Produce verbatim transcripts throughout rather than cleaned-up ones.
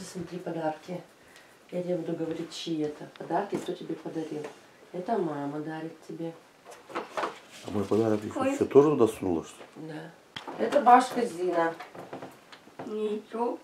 смотри подарки. Я тебе буду говорить, чьи это подарки, кто тебе подарил. Это мама дарит тебе. А мой подарок еще что, тоже туда сунула, что ли? Да. Это бабушка Зина. Ничего.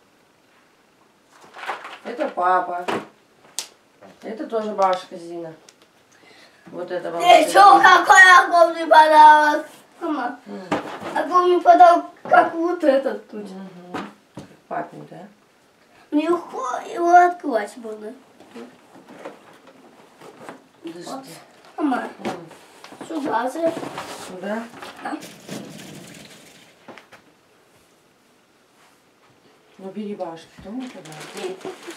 Это папа. Это тоже бабушка Зина. Вот это бабушка Ты что, какой огромный подарок? Мама, огромный подарок, как вот этот тут. Угу. Папин, да? Легко его открывать можно. Подожди. Вот. Мама, сюда же. Сюда? Да. Ну бери бабушке, кто мне подарок?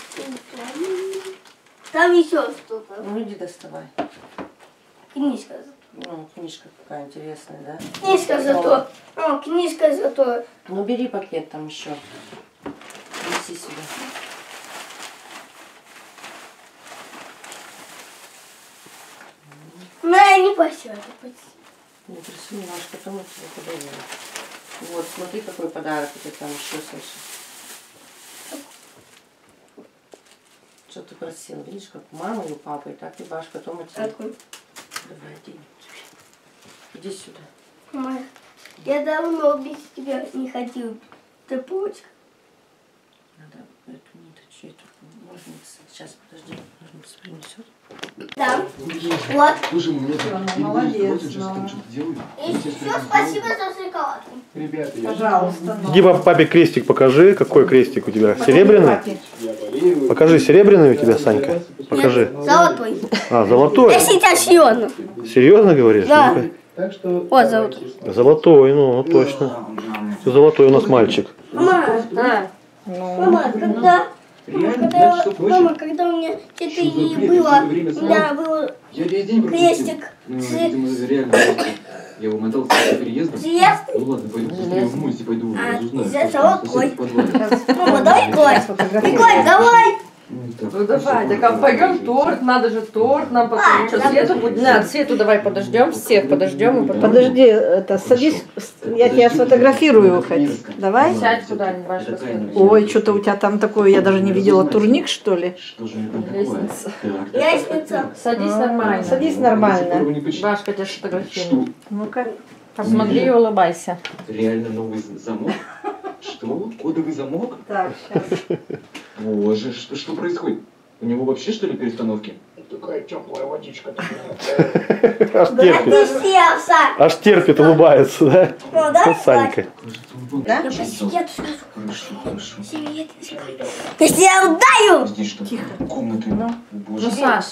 Там еще что-то. Ну иди доставай. Книжка. Ну, книжка какая интересная, да? Книжка зато. О, книжка зато. Ну бери пакет там еще. Неси сюда. На, не посядет. Не тряси, наш, потом я тебе подарю. Вот, смотри, какой подарок у тебя там еще, Саша. Что ты просил? Видишь, как у мамы и у папы, и так и Баш, потом у тебя. Какой? Давай, иди. Иди сюда. Мама, я давно без тебя не ходил. Ты почка. Надо эту ниточку, эту ножницы. Сейчас, подожди, ножницы принесет. Да. Вот. Слушай, у меня тут молодец, сейчас там что-то делают. И еще спасибо за шоколадку. Ребята, я Пожалуйста. Иди папе крестик покажи. Какой крестик у тебя? Серебряный? я болею. Покажи, серебряный у тебя, Санька? Покажи. Золотой. А, золотой? Я сейчас серьезно. Серьезно говоришь? Да. Ну-ка. Так что... Вот золотой. Золотой, ну, точно. Золотой у нас мальчик. Мама, А, мама, когда... Мама, Реально, когда, знаешь, что мама, проще? когда у меня Что что-то за и бред? было, Всё время у меня был Я весь день пропустил. крестик. Ну, С- видимо, реально просто. Я его мотал после переезда. Съезд? Ну ладно, пойду быстрее умоюсь и пойду А, разузнаю. за что там золотой. сосед в подвале. Мама, давай гладь. Гладь, давай. Ну, так, ну давай, так а пойдем торт, надо же торт нам потом. А, Что, да. Свету будет? На, Свету давай подождем, всех подождем и потом. Подожди, это, садись, я тебя сфотографирую хоть. Давай. Сядь куда-нибудь, Баш, Это посмотри. тайна. Ой, что-то у тебя там такое, я даже не видела, турник, что ли? Что же это такое? Лестница. Так, Лестница. Садись А, нормально. Садись Уровень нормально. не почти- Башка, тебя сфотографирует. Что? Ну-ка. Посмотри и улыбайся. Реально новый замок? Что? Кодовый замок? Так, сейчас. Боже, что, что происходит? У него вообще, что ли, перестановки? Такая теплая водичка. Аж Ты терпит. селся. Аж терпит, улыбается, да? Ну, да? Вот Санька. Да? Я посидеть сразу. Хорошо, хорошо. Сидеть. Если я ударю. Здесь что? Комнаты. О, боже. Ну, Саша.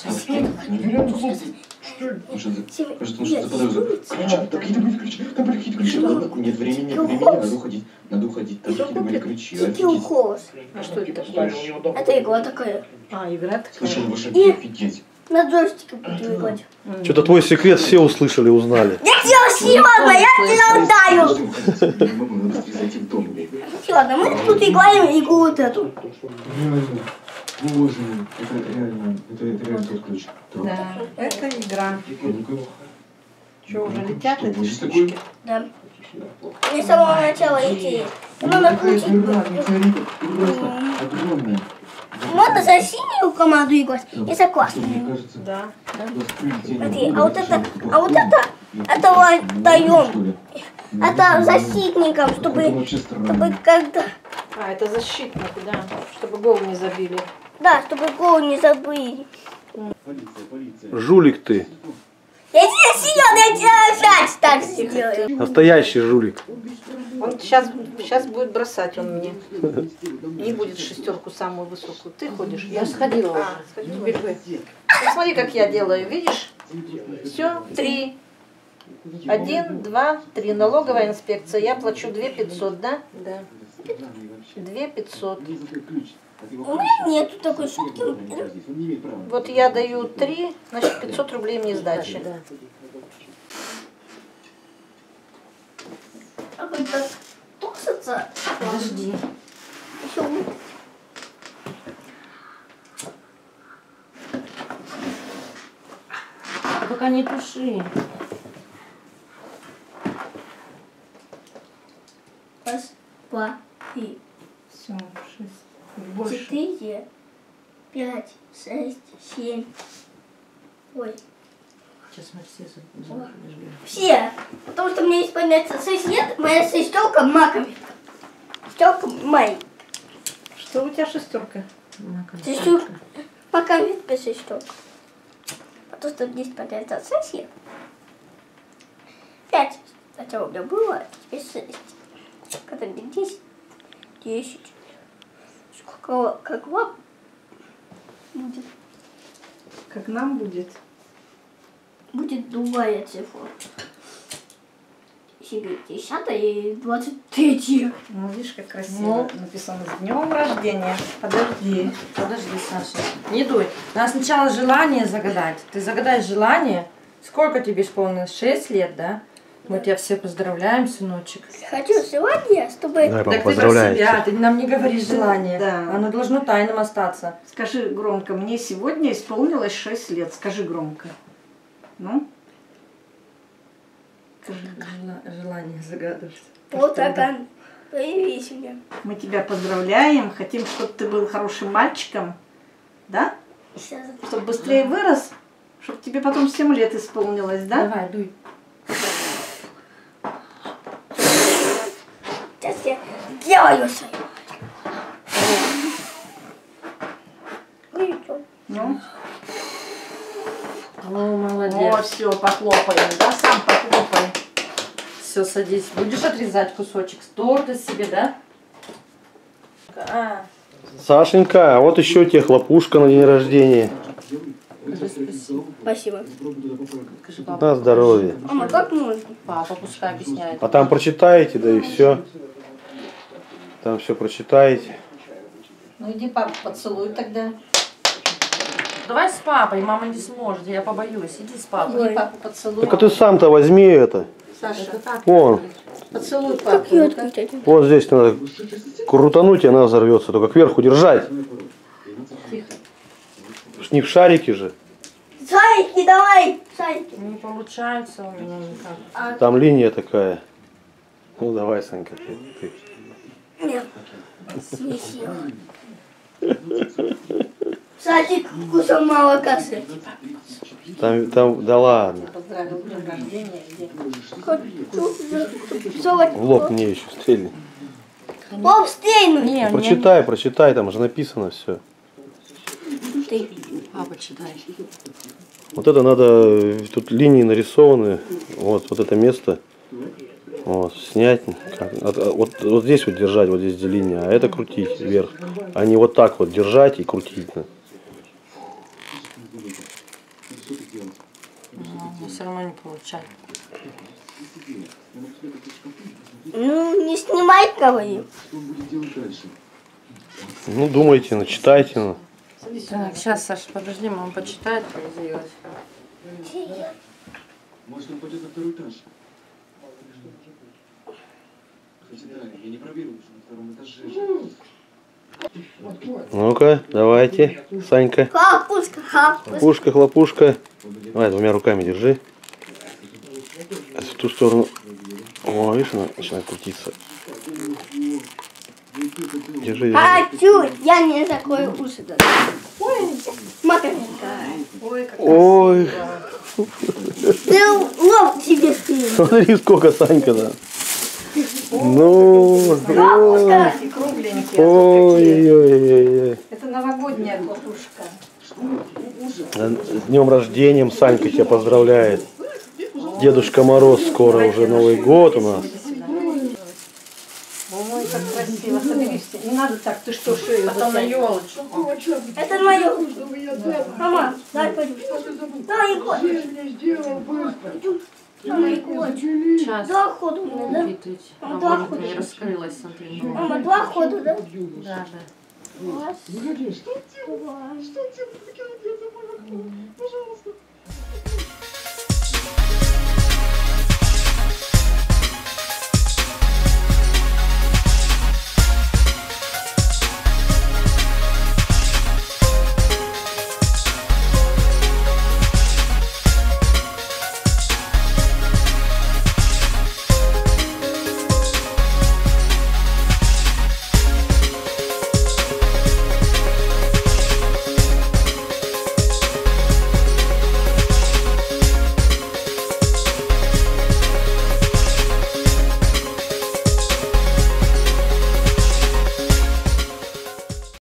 Ну, что за... Сидеть. Кажется, ну, что за подозрение? Ключи, там какие-то были ключи, там были какие-то ключи. Ладно, нет времени, нет времени, надо уходить. Надо уходить, там какие-то были ключи. Сидел Офигеть. голос. А что это такое? Это игла такая. А, игра такая. Слышал ваши И- офигеть. На джойстике буду играть. Что-то твой секрет все услышали, узнали. Я тебя серьезно, я тебя ударю. Подожди, уходить. Не могу, надо быстрее зайти в дом. Серьезно, мы тут играем игру вот эту. Реально. Боже мой, это реально, это, это реально тот ключ. Так. Да, это игра. Ну-ка. Что, уже летят Что, эти будет штучки? такое? Да. Мне с самого начала идти. Надо включить. Игра, метеорит, просто огромная. Можно за синюю команду играть и за красную. Мне кажется, Да. Смотри, а вот это, а вот это, это вот даем. Это защитникам, чтобы, чтобы когда, А, это защитник, да, чтобы гол не забили. да, чтобы гол не забыли. Полиция, полиция. Жулик ты. Я тебе серьезно, я тебе опять так сделаю. Настоящий жулик. Он сейчас, сейчас будет бросать он мне. Не будет шестерку самую высокую. Ты ходишь? Я сходила уже. А, сходила. Ну, смотри, как я делаю, видишь? Все, три. Один, два, три. Налоговая инспекция. Я плачу две пятьсот, да? Да. Две пятьсот. У меня нету такой шутки. Вот я даю три, значит пятьсот рублей мне сдачи. Да. Какой-то тусится. Подожди. Еще будет. А пока не туши. Раз, два, три. Все, шесть. Больше. четыре, пять, шесть, семь. Ой. Сейчас мы все за- Все. Потому что мне исполняется шесть лет, моя шестерка маковитка. Шестерка моя. Что у тебя шестерка? Шестерка. Маковитка шестерка. Потому что мне исполняется шесть лет. Пять. Сначала у меня было, а теперь шесть. Когда мне десять. Десять. Сколько, как вам будет? Как нам будет? Будет другая цифра. десятая и двадцать третья. Ну, видишь, как красиво написано. С днем рождения. Подожди. Подожди, Саша. Не дуй. Надо сначала желание загадать. Ты загадай желание. Сколько тебе исполнилось? Шесть лет, да? Мы тебя все поздравляем, сыночек. Хочу желание, чтобы... Давай, Так папа, ты про поздравляю себя, тебя. ты нам не говоришь желание. Да. Оно должно тайным остаться. Скажи громко. Мне сегодня исполнилось шесть лет. Скажи громко. Ну? Жела- Желание загадывать. Полтакан. Появись мне. Мы тебя поздравляем. Хотим, чтобы ты был хорошим мальчиком. Да? Сейчас. Чтобы быстрее вырос. Чтобы тебе потом семь лет исполнилось, да? Давай, дуй. Сейчас я делаю свою. Ну? О, О, молодец. все, похлопаем, да? Сам похлопай. Все, садись. Будешь отрезать кусочек с торта себе, да? А, Сашенька, а вот еще у тебя хлопушка на день рождения. скажи спасибо. Спасибо. Скажи, папа. На здоровье. Мама, как можно? Папа пускай объясняет. А там прочитаете, да и все. Там все прочитаете. Ну иди папу поцелуй тогда. Давай с папой, мама не сможет, я побоюсь. Иди с папой. Иди папу поцелуй. Так а ты сам-то возьми это. Саша, Вон, поцелуй Как папу. ее ну-ка. открыть? вот здесь надо крутануть, и она взорвется. Только кверху держать. Ж не в шарике же. Шарики, давай! Шарики. Не получается у меня никак. Там линия такая. Ну давай, Санька, ты. ты. Нет. Смесила. Садик вкусом молока с этим. Там, там, да ладно. Поздравил с днем рождения. Иди. В лоб мне еще стрельни. Лоб стрельнуть. Не, Ну, прочитай, прочитай, там же написано все. Ты. Папа, читай. Вот это надо, тут линии нарисованы, вот, вот это место, вот, снять, как, от- от- вот, вот здесь вот держать, вот здесь где линия, а это крутить вверх, а не вот так вот держать и крутить. Да. Но все равно не получается. Ну, не снимай, говорю. Ну, думайте, ну, читайте, ну. Так, сейчас, Саша, подожди, мама почитает, как сделать. Может, он пойдет на второй этаж? Хотя да, я не проверил, что на втором этаже. Ну-ка, давайте, Санька. Хлопушка, хлопушка. Пушка, хлопушка. Давай, двумя руками держи. В ту сторону. О, видишь, она начинает крутиться. Держи, держи. Хочу, я не закрою уши. даже. Маковинка. Ой, как Ой, Ты лоб себе стрельнул. смотри, сколько Санька, да. Ну, ой, красивые, кругленькие. ой-ой-ой. Это новогодняя хлопушка. С днем рождения, Санька тебя поздравляет. Дедушка Мороз, скоро уже Новый год у нас. Ой, как красиво. Соберись. Не надо так, ты что, шею Потом на затянешь? елочку. Это мое. Мама, дай пойду. Дай икот. Дай икот. Сейчас. Два хода у меня, да? Впитывайте. А Ну, два вот хода. не раскрылась, смотри. Мама, два хода, да? Да, да. Раз, два. Что тебе? Пожалуйста.